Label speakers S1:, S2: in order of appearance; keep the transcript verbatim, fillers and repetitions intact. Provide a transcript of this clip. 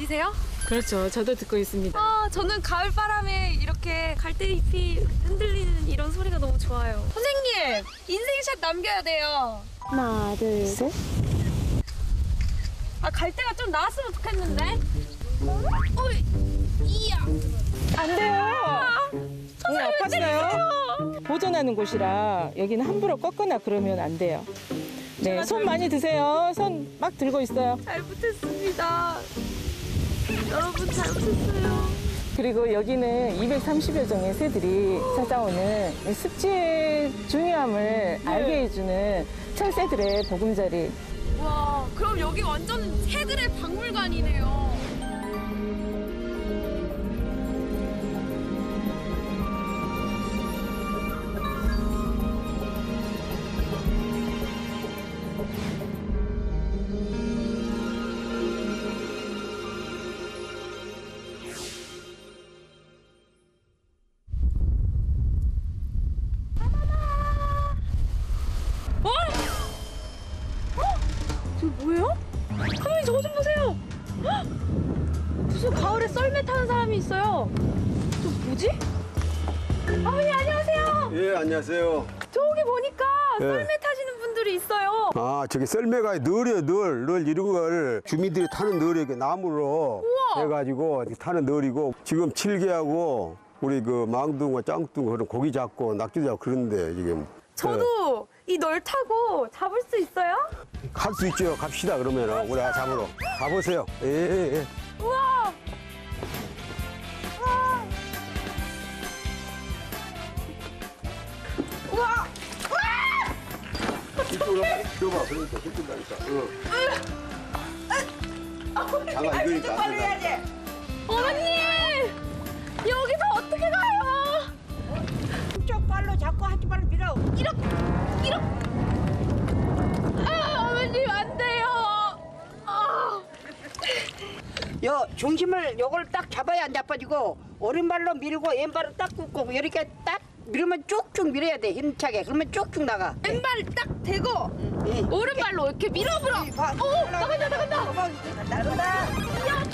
S1: 들리세요?
S2: 그렇죠. 저도 듣고 있습니다.
S1: 아, 저는 가을 바람에 이렇게 갈대잎이 흔들리는 이런 소리가 너무 좋아요. 선생님, 인생샷 남겨야 돼요.
S2: 하나, 둘, 셋.
S1: 아, 갈대가 좀 나왔으면 좋겠는데? 어이, 이야.
S2: 안 돼요.
S1: 아,
S2: 오늘 아팠어요. 보존하는 곳이라 여기는 함부로 꺾거나 그러면 안 돼요. 네, 손 많이 드세요. 손 막 들고 있어요.
S1: 잘못했습니다. 여러분 잘못했어요.
S2: 그리고 여기는 이백삼십여 종의 새들이 찾아오는 습지의 중요함을 알게 해주는 철새들의 보금자리.
S1: 와, 그럼 여기 완전 새들의 박물관이네요. 뭐예요? 할머니 저거 좀 보세요. 헉! 무슨 가을에 썰매 타는 사람이 있어요. 저 뭐지? 할머니 안녕하세요.
S3: 예, 안녕하세요.
S1: 저기 보니까
S3: 예.
S1: 썰매 타시는 분들이 있어요.
S3: 아, 저기 썰매가 늘이요, 늘. 늘 이런 걸 주민들이 타는 늘이 이렇게 나무로
S1: 우와.
S3: 해가지고 타는 늘이고 지금 칠개하고 우리 그 망둥어, 짱뚱어 그런 고기 잡고 낙지 잡고 그런데 지금.
S1: 저도 이 널 타고 잡을 수 있어요?
S3: 갈 수 있죠. 갑시다, 그러면. 우리 잡으러. 가보세요. 예, 예, 예.
S1: 우와. 우와. 우와.
S3: 이쪽으로 들어봐. 그러니까, 들킨다니까. 응. 장아, 이거니까 안 된다.
S1: 어머니! 여기서 어떻게 가요?
S4: 쪽 발로 잡고 하지 말고 밀어.
S1: 이렇게, 이렇게. 아, 어머님, 안 돼요. 아.
S4: 요 중심을 요걸 딱 잡아야 안 자빠지고 오른발로 밀고 왼발로 딱 굽고 이렇게 딱 밀으면 쭉쭉 밀어야 돼. 힘차게. 그러면 쭉쭉 나가.
S1: 왼발 딱 대고,
S4: 예.
S1: 오른발로 이렇게 밀어버려. 오, 나간다, 나간다.
S4: 나간다.
S1: 야,